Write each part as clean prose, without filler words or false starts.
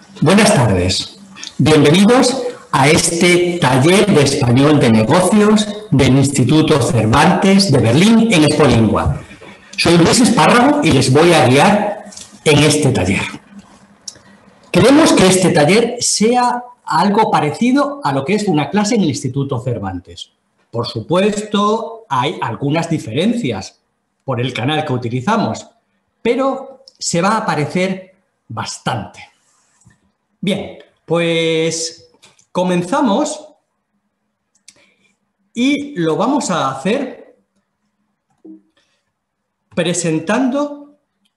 Buenas tardes. Bienvenidos a este taller de español de negocios del Instituto Cervantes de Berlín en Expolingua. Soy Luis Espárrago y les voy a guiar en este taller. Queremos que este taller sea algo parecido a lo que es una clase en el Instituto Cervantes. Por supuesto, hay algunas diferencias por el canal que utilizamos, pero se va a parecer bastante. Bien, pues comenzamos y lo vamos a hacer presentando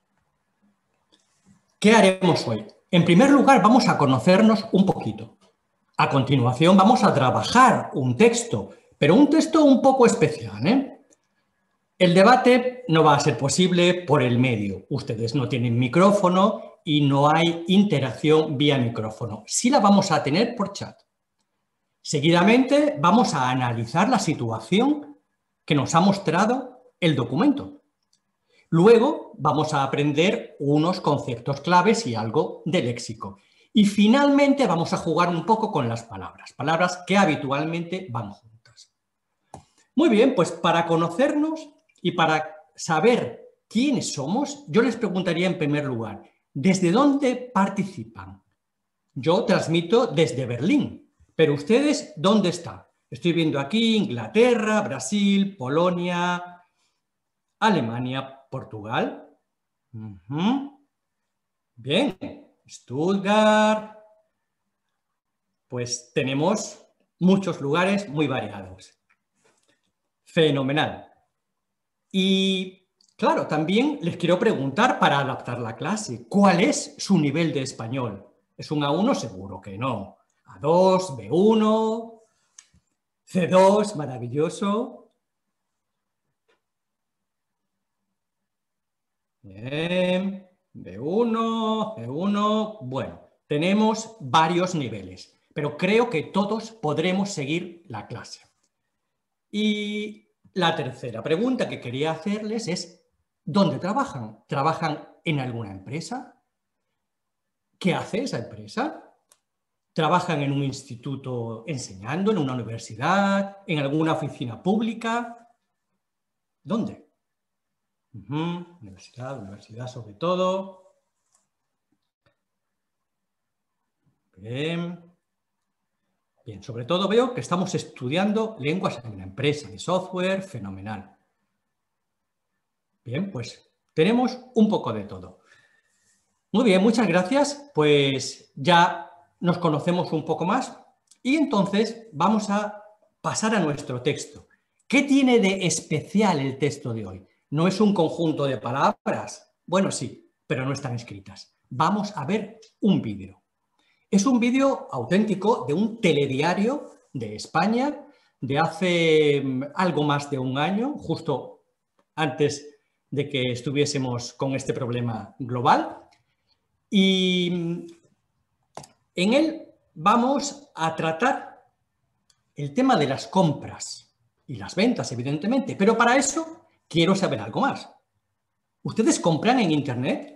qué haremos hoy. En primer lugar, vamos a conocernos un poquito. A continuación, vamos a trabajar un texto, pero un texto un poco especial, ¿eh? El debate no va a ser posible por el medio. Ustedes no tienen micrófono y no hay interacción vía micrófono. Sí la vamos a tener por chat. Seguidamente vamos a analizar la situación que nos ha mostrado el documento. Luego vamos a aprender unos conceptos claves y algo de léxico. Y finalmente vamos a jugar un poco con las palabras que habitualmente van juntas. Muy bien, pues para conocernos y para saber quiénes somos, yo les preguntaría en primer lugar, ¿desde dónde participan? Yo transmito desde Berlín, pero ustedes, ¿dónde están? Estoy viendo aquí Inglaterra, Brasil, Polonia, Alemania, Portugal. Bien, Stuttgart. Pues tenemos muchos lugares muy variados. Fenomenal. Y claro, también les quiero preguntar para adaptar la clase, ¿cuál es su nivel de español? ¿Es un A1? Seguro que no. A2, B1, C2, maravilloso. Bien, B1, C1. Bueno, tenemos varios niveles, pero creo que todos podremos seguir la clase. Y la tercera pregunta que quería hacerles es, ¿dónde trabajan? ¿Trabajan en alguna empresa? ¿Qué hace esa empresa? ¿Trabajan en un instituto enseñando, en una universidad, en alguna oficina pública? ¿Dónde? Universidad sobre todo. Bien. Bien, sobre todo veo que estamos estudiando lenguas en una empresa de software, fenomenal. Bien, pues tenemos un poco de todo. Muy bien, muchas gracias. Pues ya nos conocemos un poco más y entonces vamos a pasar a nuestro texto. ¿Qué tiene de especial el texto de hoy? ¿No es un conjunto de palabras? Bueno, sí, pero no están escritas. Vamos a ver un vídeo. Es un vídeo auténtico de un telediario de España de hace algo más de un año, justo antes de que estuviésemos con este problema global. Y en él vamos a tratar el tema de las compras y las ventas, evidentemente, pero para eso quiero saber algo más. ¿Ustedes compran en Internet?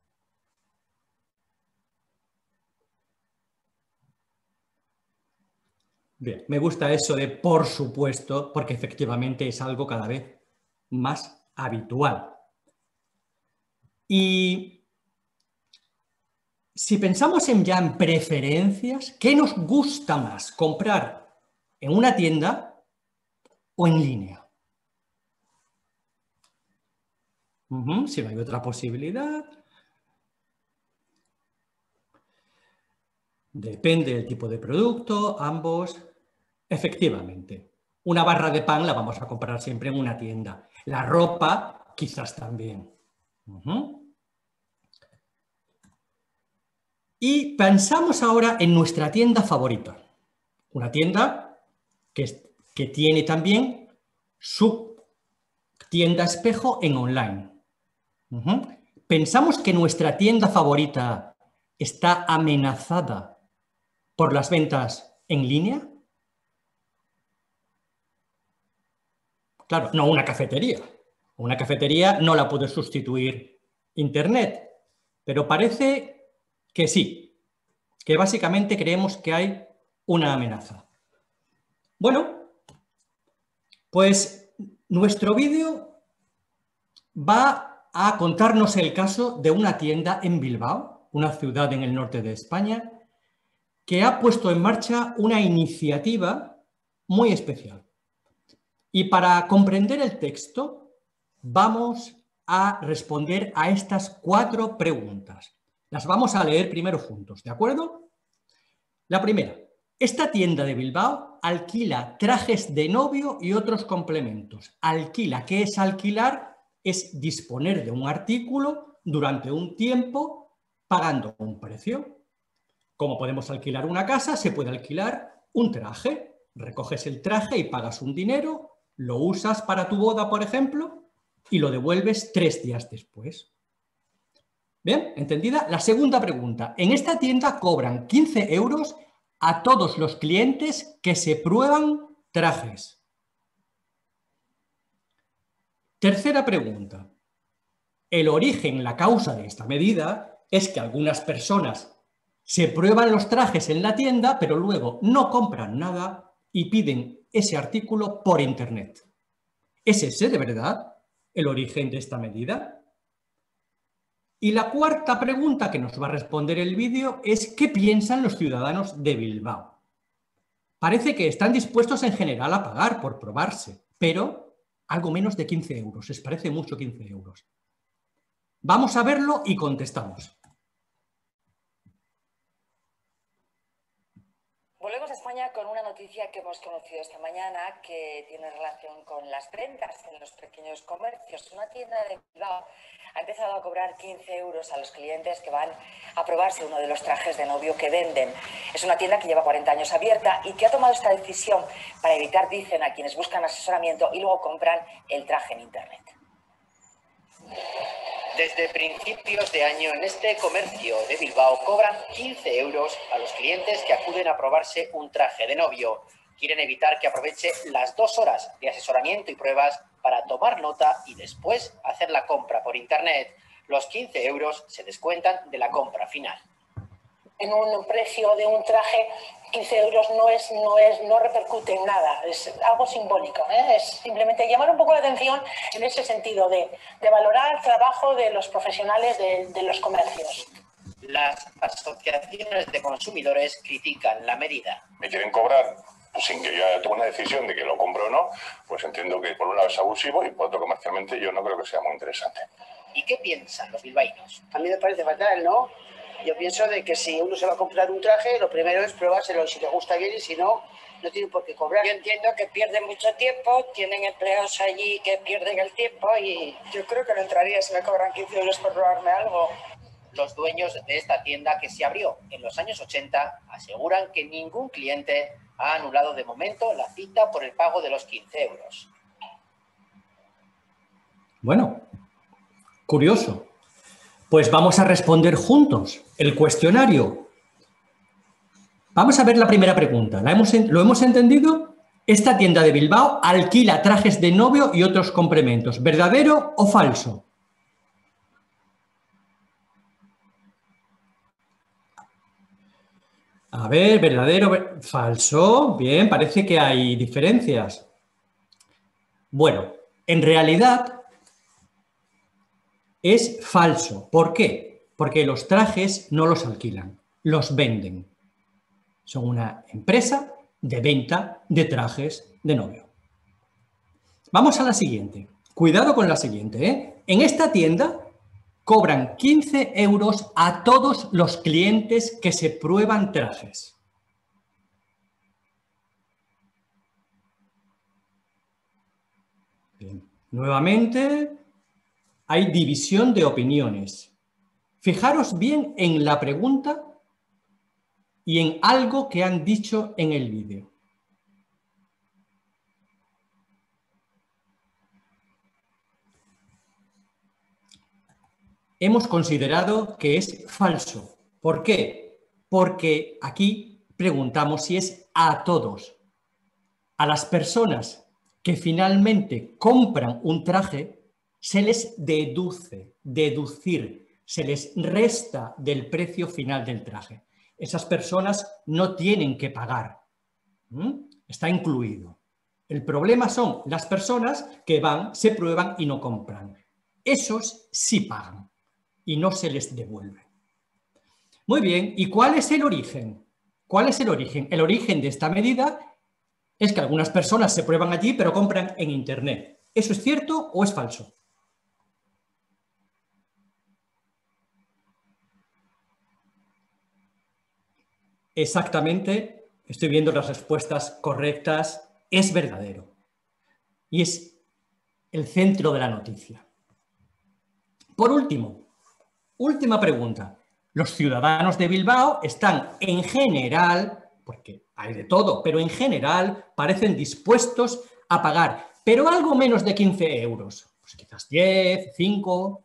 Bien, me gusta eso de por supuesto, porque efectivamente es algo cada vez más habitual. Y si pensamos ya en preferencias, ¿qué nos gusta más? ¿Comprar en una tienda o en línea? Si no hay otra posibilidad. Depende del tipo de producto, ambos. Efectivamente, una barra de pan la vamos a comprar siempre en una tienda. La ropa, quizás también. Y pensamos ahora en nuestra tienda favorita. Una tienda que tiene también su tienda espejo en online. Pensamos que nuestra tienda favorita está amenazada por las ventas en línea. Claro, no una cafetería. Una cafetería no la puede sustituir Internet, pero parece que sí. que básicamente creemos que hay una amenaza. Bueno, pues nuestro vídeo va a contarnos el caso de una tienda en Bilbao, una ciudad en el norte de España, que ha puesto en marcha una iniciativa muy especial. Y para comprender el texto, vamos a responder a estas 4 preguntas. Las vamos a leer primero juntos, ¿de acuerdo? La primera. Esta tienda de Bilbao alquila trajes de novio y otros complementos. Alquila. ¿Qué es alquilar? Es disponer de un artículo durante un tiempo pagando un precio. Como podemos alquilar una casa, se puede alquilar un traje. Recoges el traje y pagas un dinero, lo usas para tu boda, por ejemplo, y lo devuelves 3 días después. ¿Bien? ¿Entendida? La segunda pregunta. En esta tienda cobran 15 euros a todos los clientes que se prueban trajes. Tercera pregunta. El origen, la causa de esta medida es que algunas personas se prueban los trajes en la tienda, pero luego no compran nada y piden ese artículo por internet. ¿Es ese, de verdad, el origen de esta medida? Y la cuarta pregunta que nos va a responder el vídeo es ¿qué piensan los ciudadanos de Bilbao? Parece que están dispuestos en general a pagar por probarse, pero algo menos de 15 euros. ¿Les parece mucho 15 euros? Vamos a verlo y contestamos. Volvemos a España con una noticia que hemos conocido esta mañana que tiene relación con las ventas en los pequeños comercios. Una tienda de Bilbao ha empezado a cobrar 15 euros a los clientes que van a probarse uno de los trajes de novio que venden. Es una tienda que lleva 40 años abierta y que ha tomado esta decisión para evitar, dicen, a quienes buscan asesoramiento y luego compran el traje en internet. Desde principios de año en este comercio de Bilbao cobran 15 euros a los clientes que acuden a probarse un traje de novio. Quieren evitar que aproveche las 2 horas de asesoramiento y pruebas para tomar nota y después hacer la compra por internet. Los 15 euros se descuentan de la compra final. En un precio de un traje, 15 euros no repercute en nada, es algo simbólico, ¿eh? Es simplemente llamar un poco la atención en ese sentido de valorar el trabajo de los profesionales de los comercios. Las asociaciones de consumidores critican la medida. Me quieren cobrar sin que yo haya tomado una decisión de que lo compro o no, pues entiendo que por un lado es abusivo y por otro comercialmente yo no creo que sea muy interesante. ¿Y qué piensan los bilbaínos? A mí me parece fatal, ¿no? Yo pienso de que si uno se va a comprar un traje, lo primero es probárselo, si le gusta bien y si no, no tiene por qué cobrar. Yo entiendo que pierden mucho tiempo, tienen empleados allí que pierden el tiempo y yo creo que no entraría si me cobran 15 euros por probarme algo. Los dueños de esta tienda que se abrió en los años 80 aseguran que ningún cliente ha anulado de momento la cita por el pago de los 15 euros. Bueno, curioso. Pues vamos a responder juntos el cuestionario. Vamos a ver la primera pregunta. ¿Lo hemos entendido? Esta tienda de Bilbao alquila trajes de novio y otros complementos. ¿Verdadero o falso? A ver, verdadero, falso. Bien, parece que hay diferencias. Bueno, en realidad es falso. ¿Por qué? Porque los trajes no los alquilan, los venden. Son una empresa de venta de trajes de novio. Vamos a la siguiente. Cuidado con la siguiente, ¿eh? En esta tienda cobran 15 euros a todos los clientes que se prueban trajes. Bien. Nuevamente, hay división de opiniones. Fijaros bien en la pregunta y en algo que han dicho en el vídeo. Hemos considerado que es falso. ¿Por qué? Porque aquí preguntamos si es a todos. A las personas que finalmente compran un traje, se les deducir, se les resta del precio final del traje. Esas personas no tienen que pagar. Está incluido. El problema son las personas que van, se prueban y no compran. Esos sí pagan y no se les devuelve. Muy bien, ¿y cuál es el origen? ¿Cuál es el origen? El origen de esta medida es que algunas personas se prueban allí pero compran en Internet. ¿Eso es cierto o es falso? Exactamente, estoy viendo las respuestas correctas, es verdadero. Y es el centro de la noticia. Por último, última pregunta. Los ciudadanos de Bilbao están en general, porque hay de todo, pero en general parecen dispuestos a pagar, pero algo menos de 15 euros. Pues quizás 10, 5...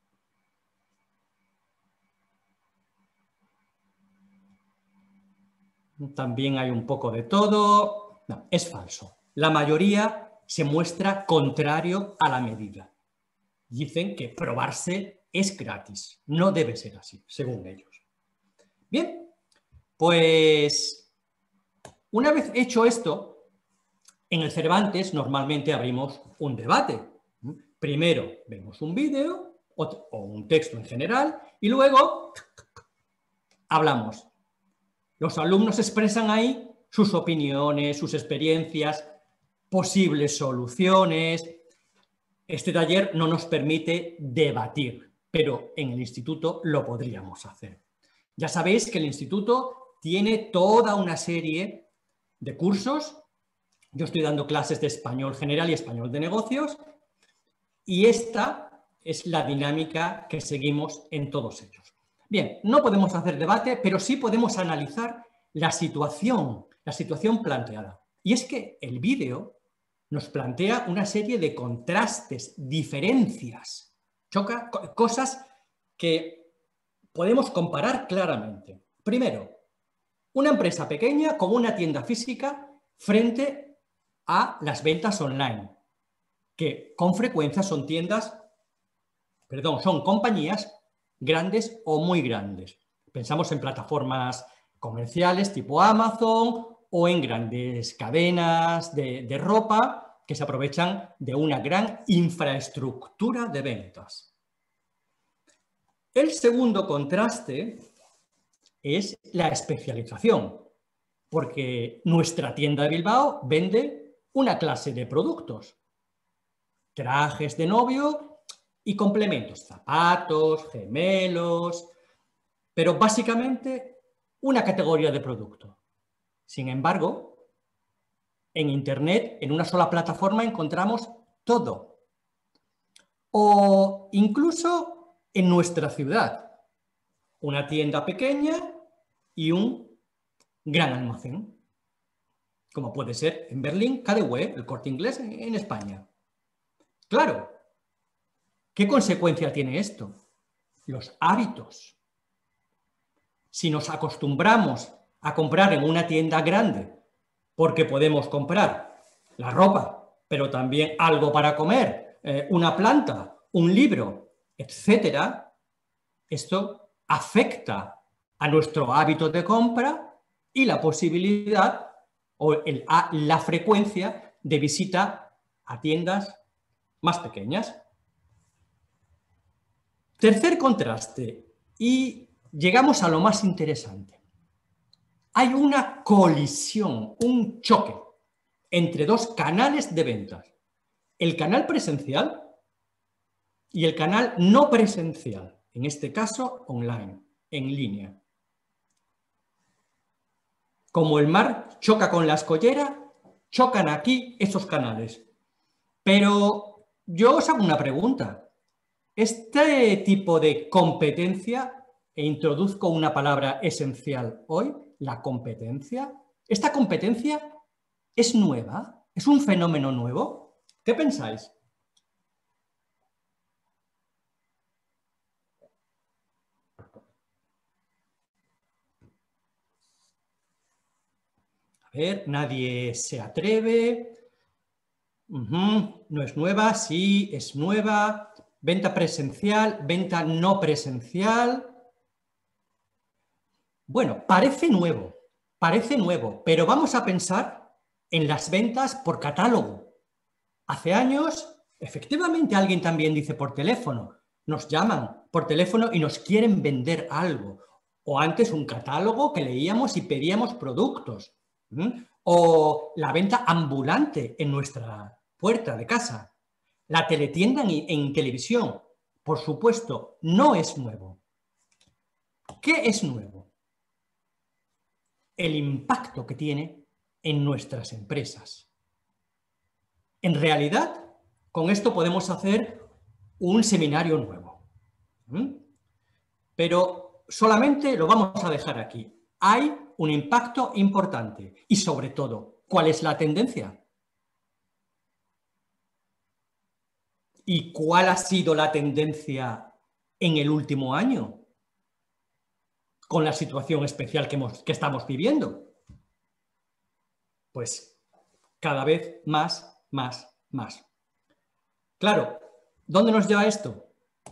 También hay un poco de todo. No, es falso. La mayoría se muestra contrario a la medida. Dicen que probarse es gratis. No debe ser así, según ellos. Bien, pues una vez hecho esto, en el Cervantes normalmente abrimos un debate. Primero vemos un vídeo o un texto en general y luego hablamos. Los alumnos expresan ahí sus opiniones, sus experiencias, posibles soluciones. Este taller no nos permite debatir, pero en el instituto lo podríamos hacer. Ya sabéis que el instituto tiene toda una serie de cursos. Yo estoy dando clases de español general y español de negocios y esta es la dinámica que seguimos en todos ellos. Bien, no podemos hacer debate, pero sí podemos analizar la situación planteada. Y es que el vídeo nos plantea una serie de contrastes, diferencias, cosas que podemos comparar claramente. Primero, una empresa pequeña con una tienda física frente a las ventas online, que con frecuencia son son compañías grandes o muy grandes. Pensamos en plataformas comerciales tipo Amazon o en grandes cadenas de ropa que se aprovechan de una gran infraestructura de ventas. El segundo contraste es la especialización, porque nuestra tienda de Bilbao vende una clase de productos, trajes de novio y complementos, zapatos, gemelos, pero básicamente una categoría de producto. Sin embargo, en Internet, en una sola plataforma, encontramos todo. O incluso en nuestra ciudad, una tienda pequeña y un gran almacén, como puede ser en Berlín, KaDeWe, el Corte Inglés en España. Claro, ¿qué consecuencia tiene esto? Los hábitos. Si nos acostumbramos a comprar en una tienda grande porque podemos comprar la ropa, pero también algo para comer, una planta, un libro, etcétera, esto afecta a nuestro hábito de compra y la posibilidad o la frecuencia de visita a tiendas más pequeñas. Tercer contraste, y llegamos a lo más interesante. Hay una colisión, un choque entre dos canales de ventas. El canal presencial y el canal no presencial, en este caso online, en línea. Como el mar choca con la escollera, chocan aquí esos canales. Pero yo os hago una pregunta. Este tipo de competencia, e introduzco una palabra esencial hoy, la competencia. ¿Esta competencia es nueva? ¿Es un fenómeno nuevo? ¿Qué pensáis? A ver, nadie se atreve. No es nueva, sí, es nueva. Venta presencial, venta no presencial. Bueno, parece nuevo, pero vamos a pensar en las ventas por catálogo. Hace años, efectivamente, alguien también dice por teléfono, nos llaman por teléfono y nos quieren vender algo. O antes un catálogo que leíamos y pedíamos productos. O la venta ambulante en nuestra puerta de casa. La teletienda en televisión, por supuesto, no es nuevo. ¿Qué es nuevo? El impacto que tiene en nuestras empresas. En realidad, con esto podemos hacer un seminario nuevo. Pero solamente lo vamos a dejar aquí. Hay un impacto importante y, sobre todo, ¿cuál es la tendencia? ¿Y cuál ha sido la tendencia en el último año? Con la situación especial que estamos viviendo. Pues cada vez más. Claro, ¿dónde nos lleva esto?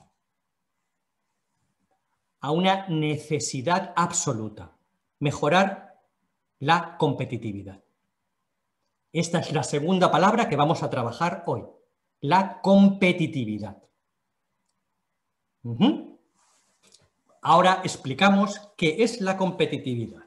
A una necesidad absoluta. Mejorar la competitividad. Esta es la segunda palabra que vamos a trabajar hoy. La competitividad. Ahora explicamos qué es la competitividad.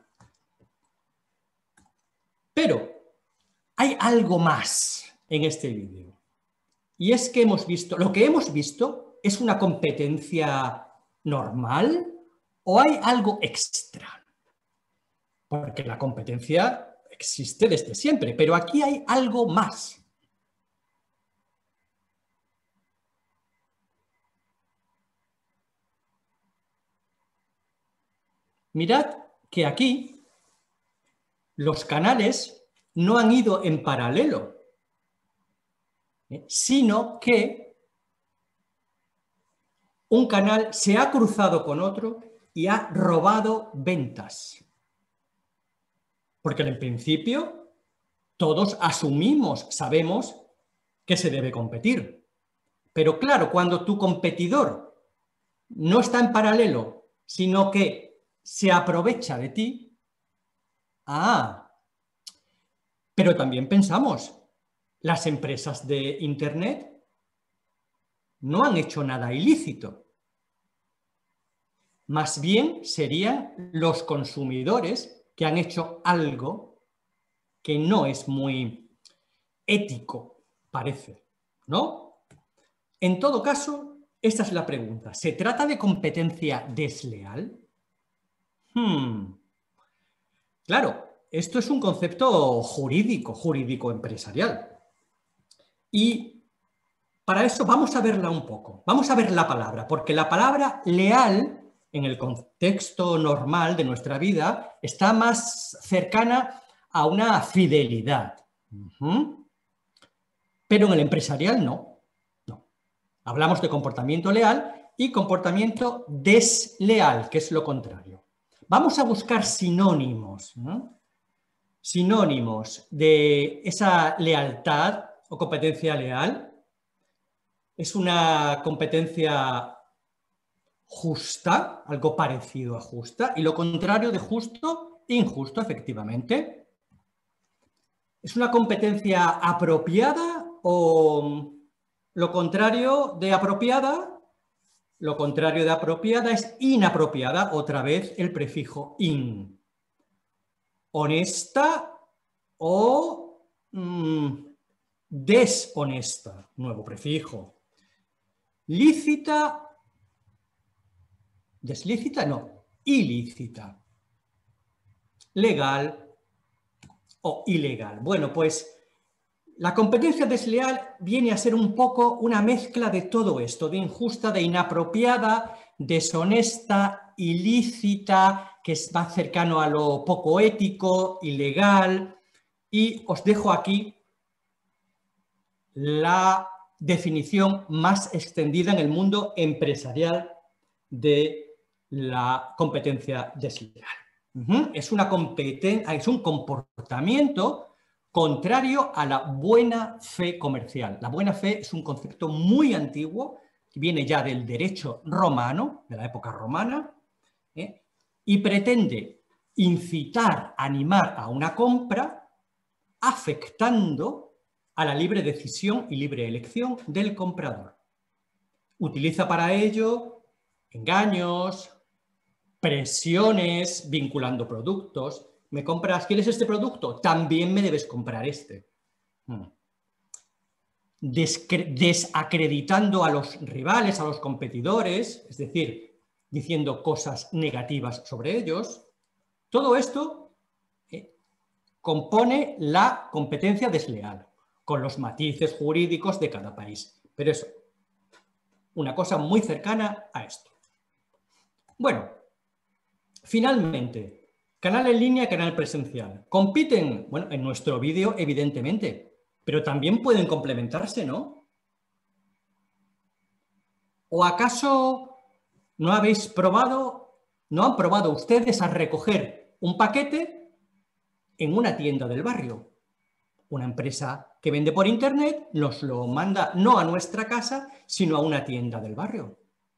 Pero hay algo más en este vídeo. Y es que lo que hemos visto es una competencia normal o hay algo extra. Porque la competencia existe desde siempre, pero aquí hay algo más. Mirad que aquí los canales no han ido en paralelo, sino que un canal se ha cruzado con otro y ha robado ventas. Porque en principio todos sabemos que se debe competir. Pero claro, cuando tu competidor no está en paralelo, sino que se aprovecha de ti, pero también pensamos, las empresas de Internet no han hecho nada ilícito. Más bien serían los consumidores que han hecho algo que no es muy ético, parece, ¿no? En todo caso, esta es la pregunta. ¿Se trata de competencia desleal? Claro, esto es un concepto jurídico empresarial. Y para eso vamos a verla un poco. Vamos a ver la palabra, porque la palabra leal, en el contexto normal de nuestra vida, está más cercana a una fidelidad. Pero en el empresarial no. Hablamos de comportamiento leal y comportamiento desleal, que es lo contrario. Vamos a buscar sinónimos, sinónimos de esa lealtad o competencia leal. Es una competencia justa, algo parecido a justa, y lo contrario de justo, injusto, efectivamente. ¿Es una competencia apropiada o lo contrario de apropiada? Lo contrario de apropiada es inapropiada, otra vez el prefijo in. Honesta o deshonesta, nuevo prefijo. Lícita, deslícita, no, ilícita. Legal o ilegal. Bueno, pues la competencia desleal viene a ser un poco una mezcla de todo esto, de injusta, de inapropiada, deshonesta, ilícita, que es más cercano a lo poco ético, ilegal. Y os dejo aquí la definición más extendida en el mundo empresarial de la competencia desleal. Es un comportamiento contrario a la buena fe comercial. La buena fe es un concepto muy antiguo que viene ya del derecho romano, de la época romana, y pretende incitar, animar a una compra, afectando a la libre decisión y libre elección del comprador. Utiliza para ello engaños, presiones, vinculando productos. ¿Me compras? ¿Quieres este producto? También me debes comprar este. Desacreditando a los rivales, a los competidores, es decir, diciendo cosas negativas sobre ellos. Todo esto compone la competencia desleal, con los matices jurídicos de cada país. Pero eso, una cosa muy cercana a esto. Bueno, finalmente, canal en línea, canal presencial. ¿Compiten? Bueno, en nuestro vídeo, evidentemente, pero también pueden complementarse, ¿no? ¿O acaso no habéis probado, no han probado ustedes a recoger un paquete en una tienda del barrio? Una empresa que vende por internet nos lo manda no a nuestra casa, sino a una tienda del barrio.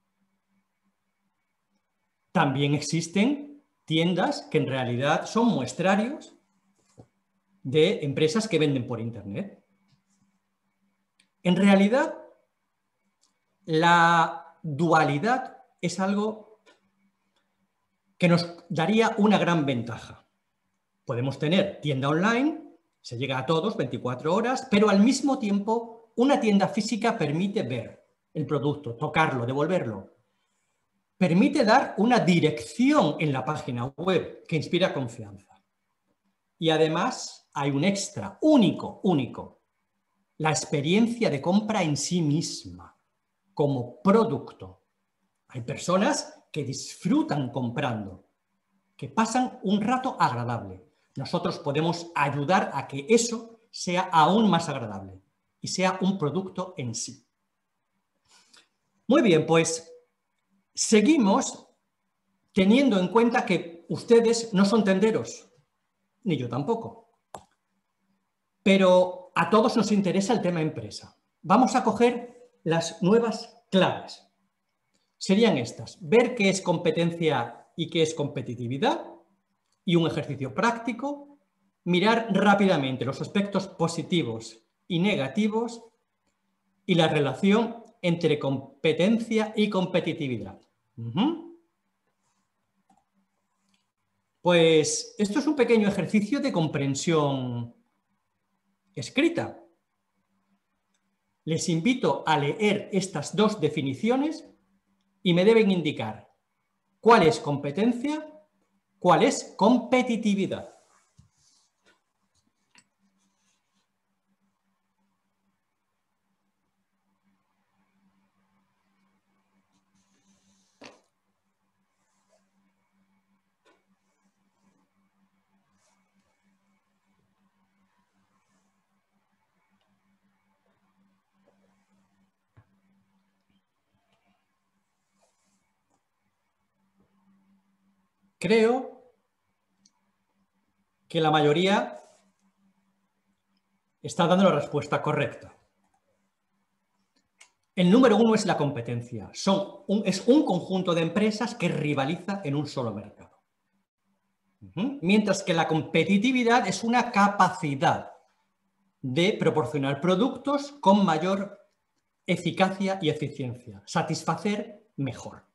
También existen tiendas que en realidad son muestrarios de empresas que venden por internet. En realidad, la dualidad es algo que nos daría una gran ventaja. Podemos tener tienda online, se llega a todos 24 horas, pero al mismo tiempo una tienda física permite ver el producto, tocarlo, devolverlo. Permite dar una dirección en la página web que inspira confianza. Y además hay un extra único, la experiencia de compra en sí misma, como producto. Hay personas que disfrutan comprando, que pasan un rato agradable. Nosotros podemos ayudar a que eso sea aún más agradable y sea un producto en sí. Muy bien, pues seguimos teniendo en cuenta que ustedes no son tenderos, ni yo tampoco. Pero a todos nos interesa el tema empresa. Vamos a coger las nuevas claves. Serían estas: ver qué es competencia y qué es competitividad, y un ejercicio práctico, mirar rápidamente los aspectos positivos y negativos y la relación entre competencia y competitividad. Pues esto es un pequeño ejercicio de comprensión escrita. Les invito a leer estas dos definiciones y me deben indicar cuál es competencia, cuál es competitividad. Creo que la mayoría está dando la respuesta correcta. El número uno es la competencia. Es un conjunto de empresas que rivaliza en un solo mercado. Mientras que la competitividad es una capacidad de proporcionar productos con mayor eficacia y eficiencia, satisfacer mejor.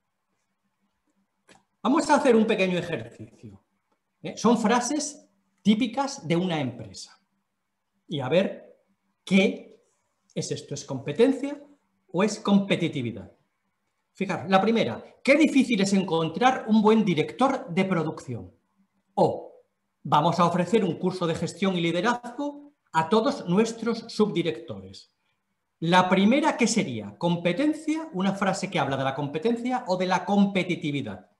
Vamos a hacer un pequeño ejercicio. Son frases típicas de una empresa. Y a ver qué es esto. ¿Es competencia o es competitividad? Fijaros, la primera. Qué difícil es encontrar un buen director de producción. O vamos a ofrecer un curso de gestión y liderazgo a todos nuestros subdirectores. La primera, ¿qué sería? ¿Competencia? Una frase que habla de la competencia o de la competitividad.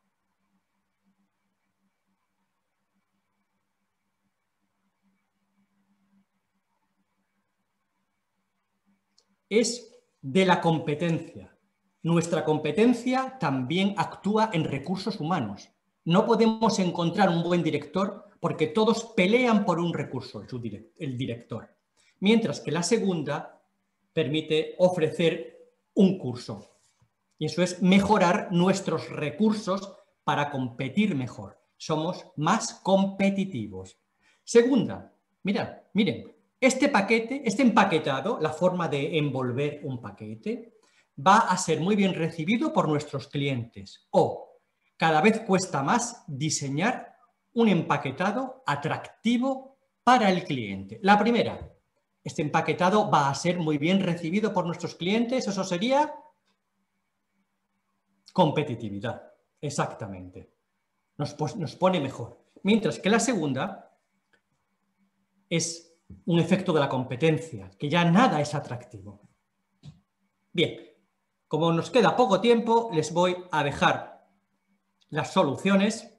Es de la competencia. Nuestra competencia también actúa en recursos humanos. No podemos encontrar un buen director porque todos pelean por un recurso, el director. Mientras que la segunda permite ofrecer un curso. Y eso es mejorar nuestros recursos para competir mejor. Somos más competitivos. Segunda, miren, este paquete, este empaquetado, la forma de envolver un paquete, va a ser muy bien recibido por nuestros clientes. O cada vez cuesta más diseñar un empaquetado atractivo para el cliente. La primera, este empaquetado va a ser muy bien recibido por nuestros clientes. Eso sería competitividad, exactamente. Nos pone mejor. Mientras que la segunda es un efecto de la competencia, que ya nada es atractivo. Bien, como nos queda poco tiempo, les voy a dejar las soluciones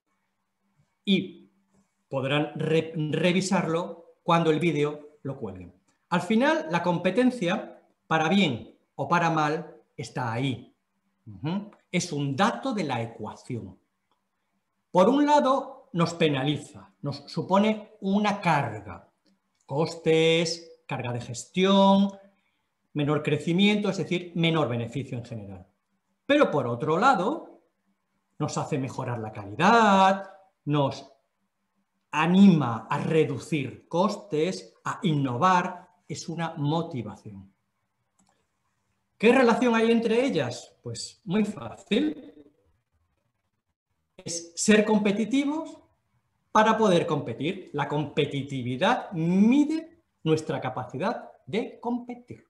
y podrán revisarlo cuando el vídeo lo cuelguen. Al final, la competencia, para bien o para mal, está ahí. Es un dato de la ecuación. Por un lado, nos penaliza, nos supone una carga. Costes, carga de gestión, menor crecimiento, es decir, menor beneficio en general. Pero por otro lado, nos hace mejorar la calidad, nos anima a reducir costes, a innovar, es una motivación. ¿Qué relación hay entre ellas? Pues muy fácil. Es ser competitivos para poder competir. La competitividad mide nuestra capacidad de competir.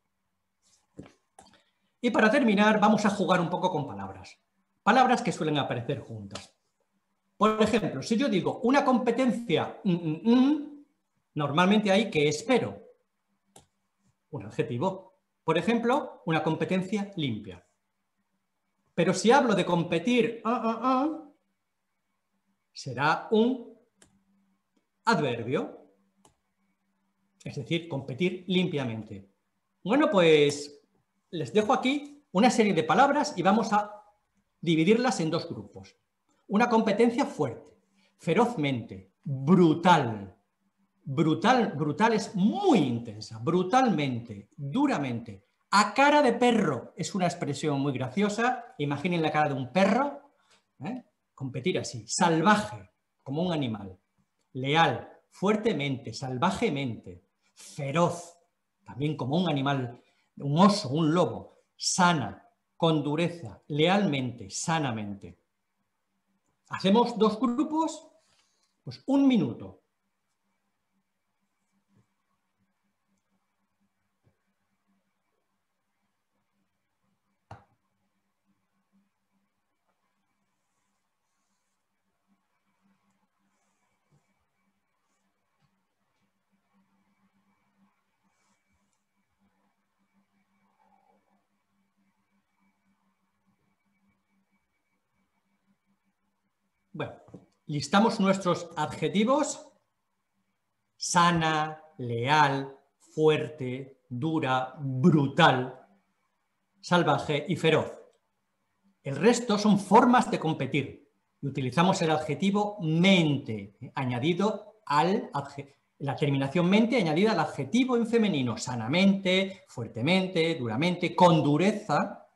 Y para terminar, vamos a jugar un poco con palabras. Palabras que suelen aparecer juntas. Por ejemplo, si yo digo una competencia, normalmente hay que espero. Un adjetivo. Por ejemplo, una competencia limpia. Pero si hablo de competir, será un adverbio. Es decir, competir limpiamente. Bueno, pues les dejo aquí una serie de palabras y vamos a dividirlas en dos grupos. Una competencia fuerte, ferozmente, brutal. Brutal es muy intensa, brutalmente, duramente. A cara de perro es una expresión muy graciosa. Imaginen la cara de un perro. Competir así. Salvaje, como un animal. Leal, fuertemente, salvajemente. Feroz, también como un animal, un oso, un lobo. Sana, con dureza, lealmente, sanamente. ¿Hacemos dos grupos? Pues un minuto. Bueno, listamos nuestros adjetivos: sana, leal, fuerte, dura, brutal, salvaje y feroz. El resto son formas de competir y utilizamos el adjetivo mente, añadido al la terminación mente añadida al adjetivo en femenino: sanamente, fuertemente, duramente, con dureza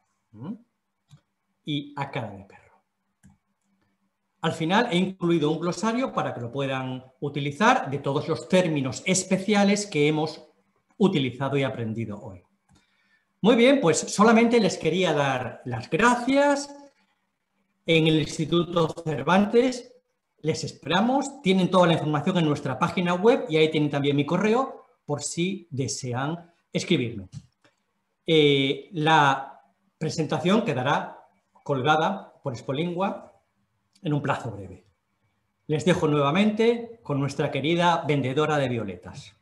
y a cara de perro. Al final he incluido un glosario para que lo puedan utilizar de todos los términos especiales que hemos utilizado y aprendido hoy. Muy bien, pues solamente les quería dar las gracias. En el Instituto Cervantes les esperamos. Tienen toda la información en nuestra página web y ahí tienen también mi correo por si desean escribirme. La presentación quedará colgada por Expolingua en un plazo breve. Les dejo nuevamente con nuestra querida vendedora de violetas.